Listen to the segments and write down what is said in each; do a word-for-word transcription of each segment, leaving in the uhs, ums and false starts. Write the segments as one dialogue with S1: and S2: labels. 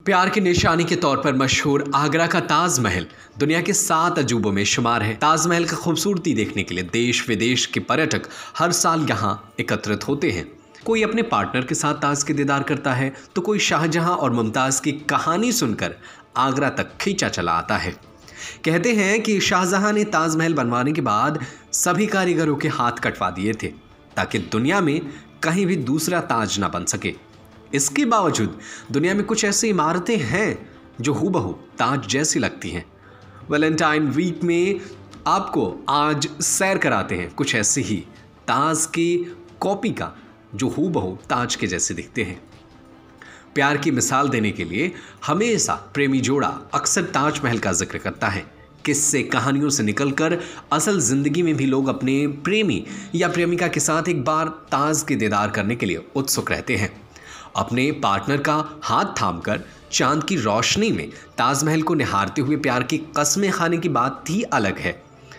S1: प्यार की निशानी के तौर पर मशहूर आगरा का ताजमहल दुनिया के सात अजूबों में शुमार है। ताजमहल की खूबसूरती देखने के लिए देश विदेश के पर्यटक हर साल यहाँ एकत्रित होते हैं। कोई अपने पार्टनर के साथ ताज के दीदार करता है तो कोई शाहजहां और मुमताज़ की कहानी सुनकर आगरा तक खींचा चला आता है। कहते हैं कि शाहजहां ने ताजमहल बनवाने के बाद सभी कारीगरों के हाथ कटवा दिए थे ताकि दुनिया में कहीं भी दूसरा ताज ना बन सके। इसके बावजूद दुनिया में कुछ ऐसी इमारतें हैं जो हूबहू ताज जैसी लगती हैं। वैलेंटाइन वीक में आपको आज सैर कराते हैं कुछ ऐसी ही ताज की कॉपी का जो हूबहू ताज के जैसे दिखते हैं। प्यार की मिसाल देने के लिए हमेशा प्रेमी जोड़ा अक्सर ताजमहल का जिक्र करता है। किस्से कहानियों से निकलकर असल जिंदगी में भी लोग अपने प्रेमी या प्रेमिका के साथ एक बार ताज के दीदार करने के लिए उत्सुक रहते हैं। अपने पार्टनर का हाथ थामकर चांद की रोशनी में ताजमहल को निहारते हुए प्यार की कस्में खाने की बात ही अलग है।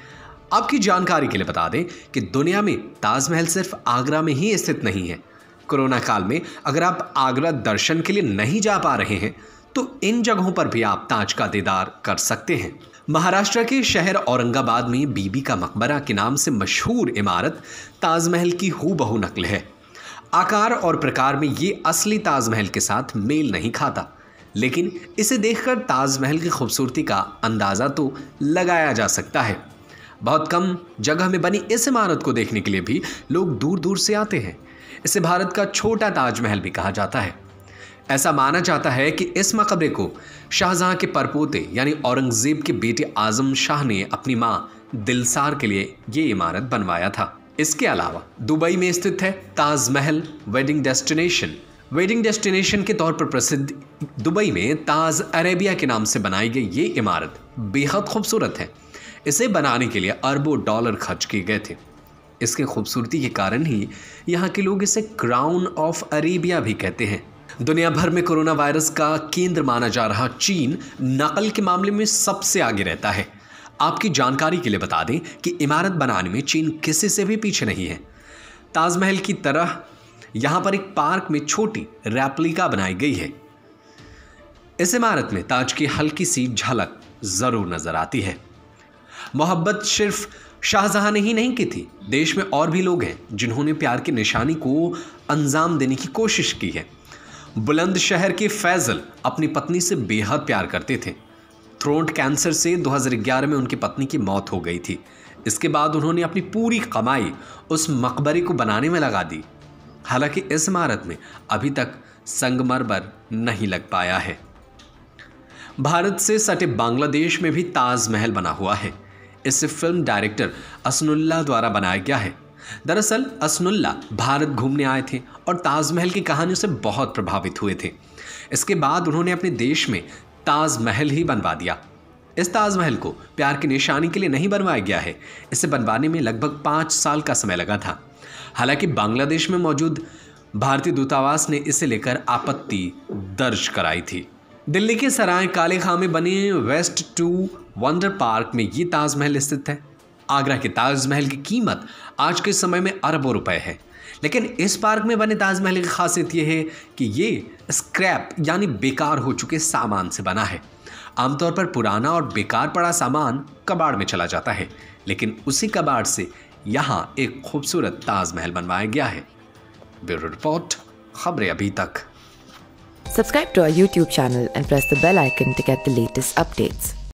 S1: आपकी जानकारी के लिए बता दें कि दुनिया में ताजमहल सिर्फ आगरा में ही स्थित नहीं है। कोरोना काल में अगर आप आगरा दर्शन के लिए नहीं जा पा रहे हैं तो इन जगहों पर भी आप ताज का दीदार कर सकते हैं। महाराष्ट्र के शहर औरंगाबाद में बीबी का मकबरा के नाम से मशहूर इमारत ताजमहल की हूबहू नकल है। आकार और प्रकार में ये असली ताजमहल के साथ मेल नहीं खाता, लेकिन इसे देखकर ताजमहल की खूबसूरती का अंदाज़ा तो लगाया जा सकता है। बहुत कम जगह में बनी इस इमारत को देखने के लिए भी लोग दूर दूर से आते हैं। इसे भारत का छोटा ताजमहल भी कहा जाता है। ऐसा माना जाता है कि इस मकबरे को शाहजहां के परपोते यानी औरंगजेब के बेटे आजम शाह ने अपनी मां दिलसार के लिए ये इमारत बनवाया था। इसके अलावा दुबई में स्थित है Taj Mahal wedding destination. Wedding destination के तौर पर प्रसिद्ध दुबई में ताज अरेबिया के नाम से बनाई गई ये इमारत बेहद खूबसूरत है। इसे बनाने के लिए अरबों डॉलर खर्च किए गए थे। इसकी खूबसूरती के कारण ही यहाँ के लोग इसे क्राउन ऑफ अरेबिया भी कहते हैं। दुनिया भर में कोरोना वायरस का केंद्र माना जा रहा चीन नकल के मामले में सबसे आगे रहता है। आपकी जानकारी के लिए बता दें कि इमारत बनाने में चीन किसी से भी पीछे नहीं है। ताजमहल की तरह यहाँ पर एक पार्क में छोटी रेप्लिका बनाई गई है। इस इमारत में ताज की हल्की सी झलक जरूर नजर आती है। मोहब्बत सिर्फ शाहजहां ने ही नहीं की थी, देश में और भी लोग हैं जिन्होंने प्यार की निशानी को अंजाम देने की कोशिश की है। बुलंदशहर के फैजल अपनी पत्नी से बेहद प्यार करते थे। थ्रोट कैंसर से दो हज़ार ग्यारह में उनकी पत्नी की मौत हो गई थी। इसके बाद उन्होंने अपनी पूरी कमाई उस मकबरे को बनाने में लगा दी। हालांकि इस इमारत में अभी तक संगमरमर नहीं लग पाया है। भारत से सटे बांग्लादेश में भी ताजमहल बना हुआ है। इसे फिल्म डायरेक्टर असनुल्लाह द्वारा बनाया गया है। दरअसल असनुल्लाह भारत घूमने आए थे और ताजमहल की कहानी से बहुत प्रभावित हुए थे। इसके बाद उन्होंने अपने देश में ताजमहल ही बनवा दिया। इस ताजमहल को प्यार की निशानी के लिए नहीं बनवाया गया है। इसे बनवाने में लगभग पाँच साल का समय लगा था। हालांकि बांग्लादेश में मौजूद भारतीय दूतावास ने इसे लेकर आपत्ति दर्ज कराई थी। दिल्ली के सराय काले खां में बने वेस्ट टू वंडर पार्क में ये ताजमहल स्थित है। आगरा के ताजमहल की कीमत आज के समय में अरबों रुपए है, लेकिन इस पार्क में बने ताजमहल की खासियत यह है कि ये स्क्रैप यानी बेकार हो चुके सामान से बना है। आमतौर पर पुराना और बेकार पड़ा सामान कबाड़ में चला जाता है, लेकिन उसी कबाड़ से यहाँ एक खूबसूरत ताजमहल बनवाया गया है। ब्यूरो रिपोर्ट, खबरें अभी तक।
S2: Subscribe to our YouTube channel and press the bell icon to get the latest updates.